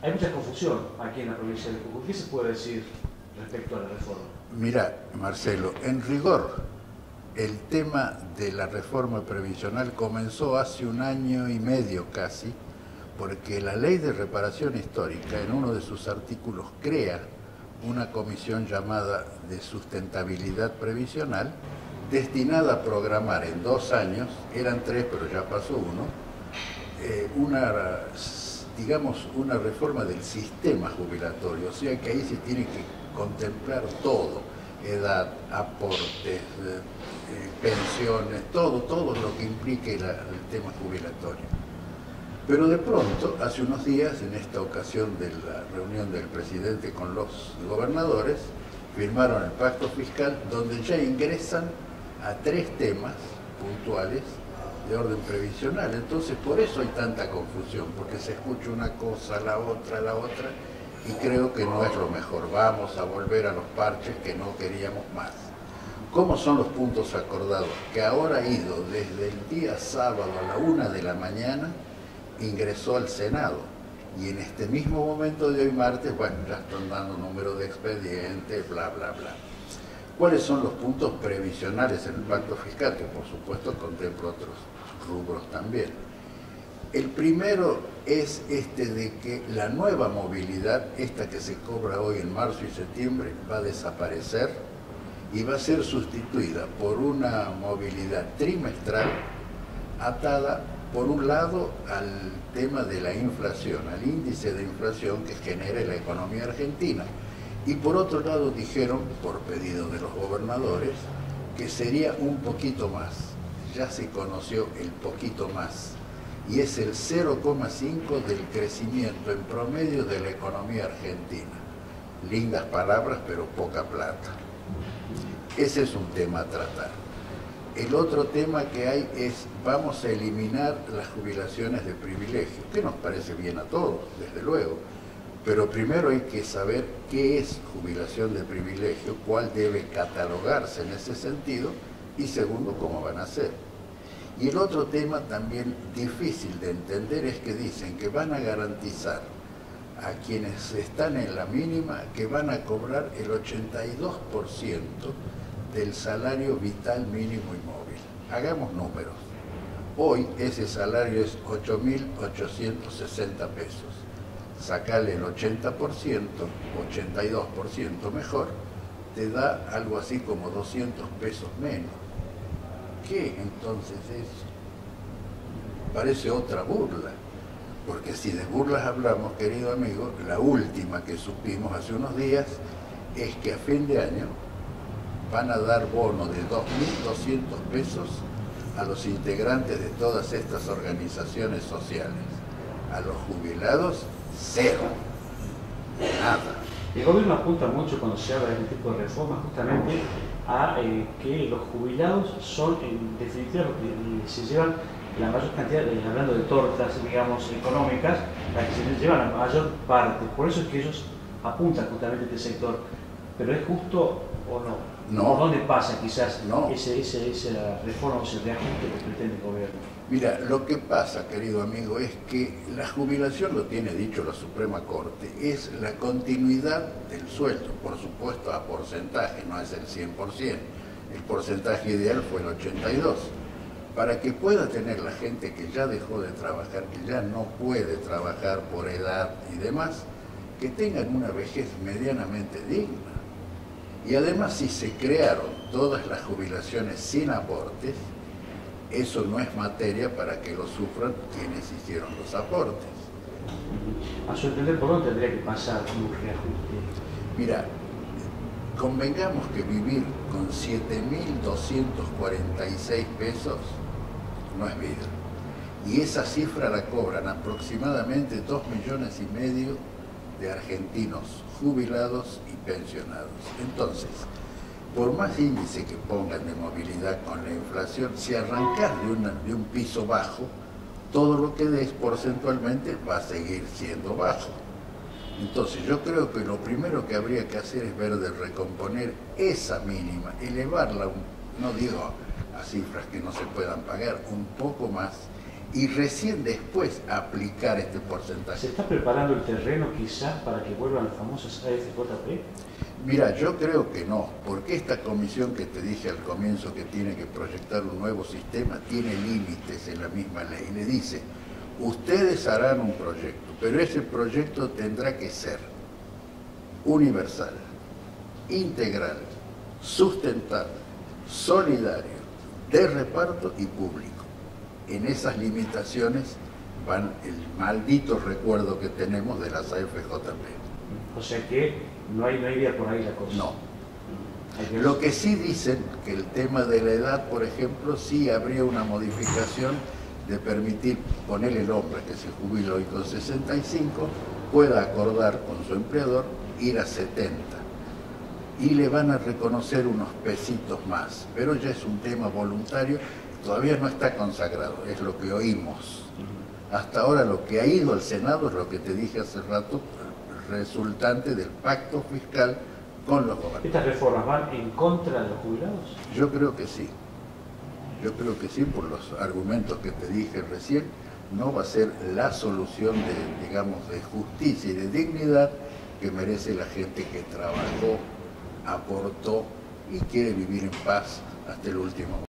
Hay mucha confusión aquí en la provincia de Jujuy. ¿Qué se puede decir respecto a la reforma? Mira, Marcelo, en rigor, el tema de la reforma previsional comenzó hace 1 año y medio casi, porque la Ley de Reparación Histórica, en uno de sus artículos, crea una comisión llamada de sustentabilidad previsional, destinada a programar en 2 años, eran 3 pero ya pasó uno, una reforma del sistema jubilatorio, o sea que ahí se tiene que contemplar todo, edad, aportes, pensiones, todo lo que implique el tema jubilatorio. Pero de pronto, hace unos días, en esta ocasión de la reunión del presidente con los gobernadores, firmaron el pacto fiscal donde ya ingresan a 3 temas puntuales de orden previsional. Entonces, por eso hay tanta confusión, porque se escucha una cosa, la otra, y creo que no es lo mejor. Vamos a volver a los parches que no queríamos más. ¿Cómo son los puntos acordados? Que ahora ha ido desde el día sábado a la 1 de la mañana, ingresó al Senado, y en este mismo momento de hoy martes, bueno, ya están dando número de expedientes, bla, bla, bla. ¿Cuáles son los puntos previsionales en el pacto fiscal? Que por supuesto contempla otros rubros también. El primero es de que la nueva movilidad, esta que se cobra hoy en marzo y septiembre, va a desaparecer y va a ser sustituida por una movilidad trimestral atada, por un lado, al tema de la inflación, al índice de inflación que genera la economía argentina. Y por otro lado dijeron, por pedido de los gobernadores, que sería un poquito más. Ya se conoció el poquito más. Y es el 0,5 del crecimiento en promedio de la economía argentina. Lindas palabras, pero poca plata. Ese es un tema a tratar. El otro tema que hay es, vamos a eliminar las jubilaciones de privilegio, que nos parece bien a todos, desde luego. Pero primero hay que saber qué es jubilación de privilegio, cuál debe catalogarse en ese sentido, y segundo, cómo van a ser. Y el otro tema también difícil de entender es que dicen que van a garantizar a quienes están en la mínima que van a cobrar el 82% del salario vital mínimo y móvil. Hagamos números. Hoy ese salario es 8.860 pesos. Sacale el 80%, 82% mejor, te da algo así como 200 pesos menos. ¿Qué entonces eso? Parece otra burla, porque si de burlas hablamos, querido amigo, la última que supimos hace unos días es que a fin de año van a dar bono de 2.200 pesos a los integrantes de todas estas organizaciones sociales. A los jubilados, 0. Nada. El gobierno apunta mucho cuando se habla de este tipo de reformas justamente a que los jubilados son en definitiva los que se llevan la mayor cantidad, hablando de tortas, digamos, económicas, las que se llevan la mayor parte. Por eso es que ellos apuntan justamente a este sector. ¿Pero es justo o no? No. ¿Dónde pasa quizás no. esa reforma o ese reajuste que pretende el gobierno? Mira, lo que pasa, querido amigo, es que la jubilación, lo tiene dicho la Suprema Corte, es la continuidad del sueldo, por supuesto a porcentaje, no es el 100%. El porcentaje ideal fue el 82%. Para que pueda tener la gente que ya dejó de trabajar, que ya no puede trabajar por edad y demás, que tengan una vejez medianamente digna. Y además, si se crearon todas las jubilaciones sin aportes, eso no es materia para que lo sufran quienes hicieron los aportes. A su entender, ¿por dónde tendría que pasar un reajuste? Mira, convengamos que vivir con 7.246 pesos no es vida. Y esa cifra la cobran aproximadamente 2,5 millones de argentinos jubilados y pensionados. Entonces, por más índice que pongan de movilidad con la inflación, si arrancas de un piso bajo, todo lo que des porcentualmente va a seguir siendo bajo. Entonces yo creo que lo primero que habría que hacer es ver de recomponer esa mínima, elevarla, no digo a cifras que no se puedan pagar, un poco más, y recién después aplicar este porcentaje. ¿Se está preparando el terreno quizás para que vuelvan las famosas AFJP? Mira, yo creo que no, porque esta comisión que te dije al comienzo que tiene que proyectar un nuevo sistema tiene límites en la misma ley. Le dice, ustedes harán un proyecto, pero ese proyecto tendrá que ser universal, integral, sustentable, solidario, de reparto y público. En esas limitaciones van el maldito recuerdo que tenemos de las AFJP. O sea que no hay vía por ahí la cosa. No. Lo que sí dicen que el tema de la edad, por ejemplo, sí habría una modificación de permitir poner el hombre que se jubila hoy con 65, pueda acordar con su empleador ir a 70. Y le van a reconocer unos pesitos más, pero ya es un tema voluntario, todavía no está consagrado, es lo que oímos. Hasta ahora lo que ha ido al Senado es lo que te dije hace rato, resultante del pacto fiscal con los gobernantes. ¿Estas reformas van en contra de los jubilados? Yo creo que sí. Yo creo que sí, por los argumentos que te dije recién, no va a ser la solución de, digamos, de justicia y de dignidad que merece la gente que trabajó, aportó y quiere vivir en paz hasta el último.